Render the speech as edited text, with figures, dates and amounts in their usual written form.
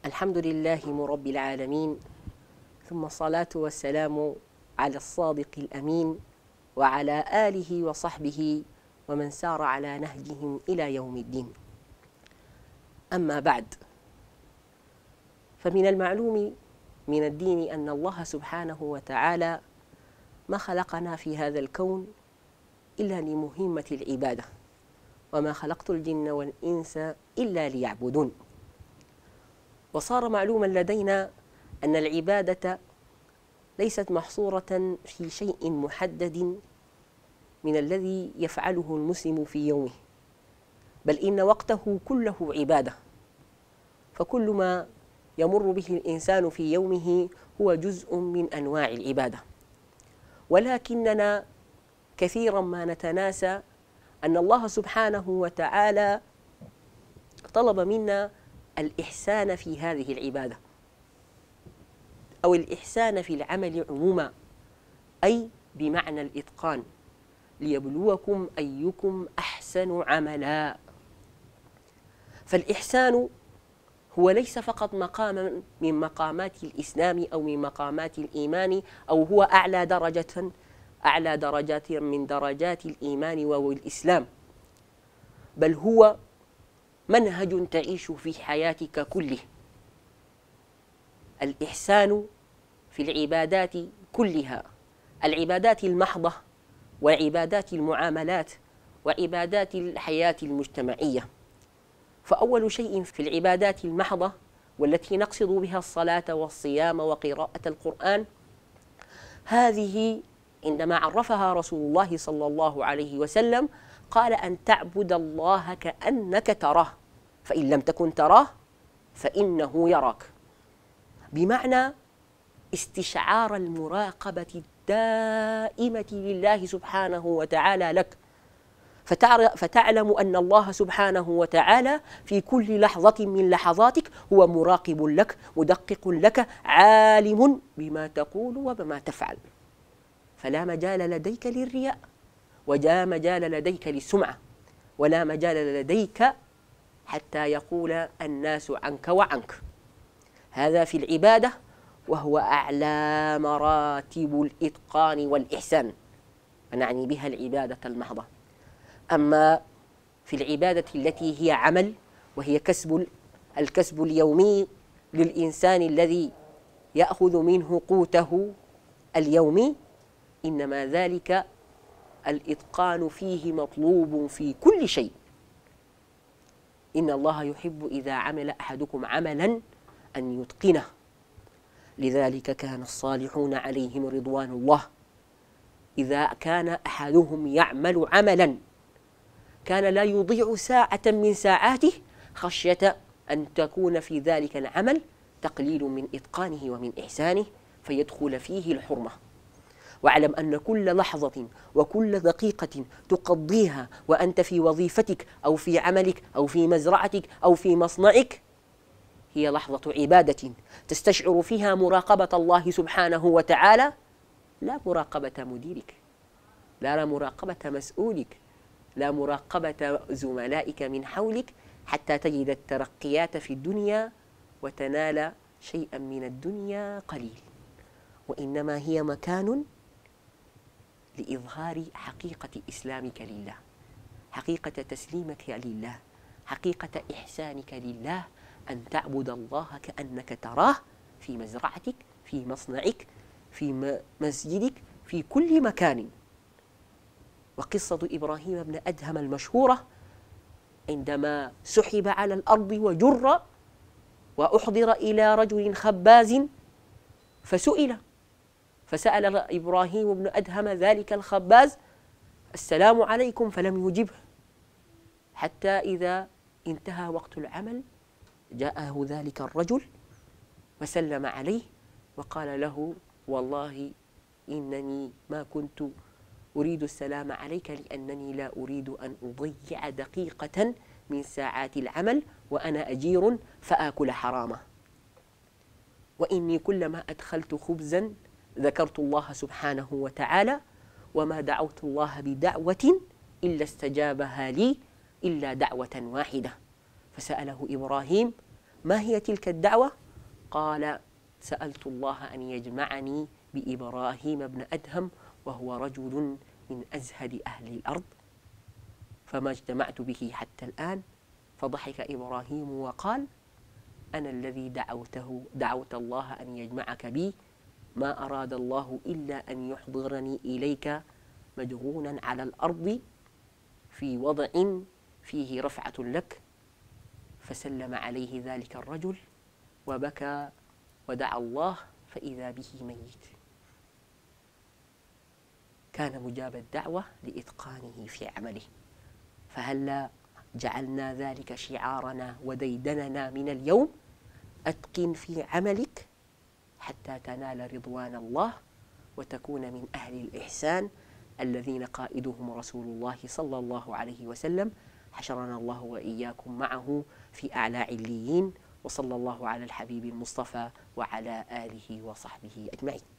الحمد لله رب العالمين، ثم الصلاة والسلام على الصادق الأمين وعلى آله وصحبه ومن سار على نهجهم إلى يوم الدين. أما بعد، فمن المعلوم من الدين أن الله سبحانه وتعالى ما خلقنا في هذا الكون إلا لمهمة العبادة، وما خلقت الجن والإنس إلا ليعبدون. وصار معلوما لدينا أن العبادة ليست محصورة في شيء محدد من الذي يفعله المسلم في يومه، بل إن وقته كله عبادة، فكل ما يمر به الإنسان في يومه هو جزء من أنواع العبادة. ولكننا كثيرا ما نتناسى أن الله سبحانه وتعالى طلب منا الإحسان في هذه العبادة، أو الإحسان في العمل عموما، أي بمعنى الإتقان، ليبلوكم أيكم أحسن عملا. فالإحسان هو ليس فقط مقاما من مقامات الإسلام أو من مقامات الإيمان، أو هو أعلى درجات من درجات الإيمان والإسلام، بل هو منهج تعيش في حياتك كله. الإحسان في العبادات كلها، العبادات المحضة وعبادات المعاملات وعبادات الحياة المجتمعية. فأول شيء في العبادات المحضة، والتي نقصد بها الصلاة والصيام وقراءة القرآن، هذه عندما عرفها رسول الله صلى الله عليه وسلم قال أن تعبد الله كأنك تراه، فإن لم تكن تراه فإنه يراك، بمعنى استشعار المراقبة الدائمة لله سبحانه وتعالى لك، فتعلم أن الله سبحانه وتعالى في كل لحظة من لحظاتك هو مراقب لك، مدقق لك، عالم بما تقول وبما تفعل. فلا مجال لديك للرياء، ولا مجال لديك للسمعة، ولا مجال لديك حتى يقول الناس عنك وعنك. هذا في العبادة، وهو أعلى مراتب الإتقان والإحسان، ونعني بها العبادة المحضة. أما في العبادة التي هي عمل، وهي الكسب اليومي للإنسان الذي يأخذ منه قوته اليومي، إنما ذلك الإتقان فيه مطلوب في كل شيء. إن الله يحب إذا عمل أحدكم عملا أن يتقنه، لذلك كان الصالحون عليهم رضوان الله إذا كان أحدهم يعمل عملا كان لا يضيع ساعة من ساعاته خشية أن تكون في ذلك العمل تقليل من إتقانه ومن إحسانه فيدخل فيه الحرمة. واعلم أن كل لحظة وكل دقيقة تقضيها وأنت في وظيفتك أو في عملك أو في مزرعتك أو في مصنعك هي لحظة عبادة تستشعر فيها مراقبة الله سبحانه وتعالى، لا مراقبة مديرك، لا مراقبة مسؤولك، لا مراقبة زملائك من حولك حتى تجد الترقيات في الدنيا وتنال شيئا من الدنيا قليل، وإنما هي مكان لإظهار حقيقة إسلامك لله، حقيقة تسليمك لله، حقيقة إحسانك لله، أن تعبد الله كأنك تراه في مزرعتك، في مصنعك، في مسجدك، في كل مكان. وقصة إبراهيم بن أدهم المشهورة عندما سحب على الأرض وجر وأحضر إلى رجل خباز فسأل إبراهيم بن أدهم ذلك الخباز السلام عليكم، فلم يجبه حتى إذا انتهى وقت العمل جاءه ذلك الرجل وسلم عليه وقال له والله إنني ما كنت أريد السلام عليك لأنني لا أريد أن أضيع دقيقة من ساعات العمل وأنا أجير فآكل حرامه، وإني كلما أدخلت خبزا ذكرت الله سبحانه وتعالى، وما دعوت الله بدعوة إلا استجابها لي إلا دعوة واحدة. فسأله إبراهيم ما هي تلك الدعوة؟ قال: سألت الله أن يجمعني بإبراهيم بن أدهم وهو رجل من أزهد أهل الأرض، فما اجتمعت به حتى الآن. فضحك إبراهيم وقال: أنا الذي دعوت الله أن يجمعك بي، ما أراد الله إلا أن يحضرني إليك مدغونا على الأرض في وضع فيه رفعة لك. فسلم عليه ذلك الرجل وبكى ودعا الله فإذا به ميت. كان مجاب الدعوة لإتقانه في عمله. فهلا جعلنا ذلك شعارنا وديدننا من اليوم: أتقن في عملك حتى تنال رضوان الله وتكون من أهل الإحسان الذين قائدهم رسول الله صلى الله عليه وسلم، حشرنا الله وإياكم معه في أعلى عليين. وصلى الله على الحبيب المصطفى وعلى آله وصحبه أجمعين.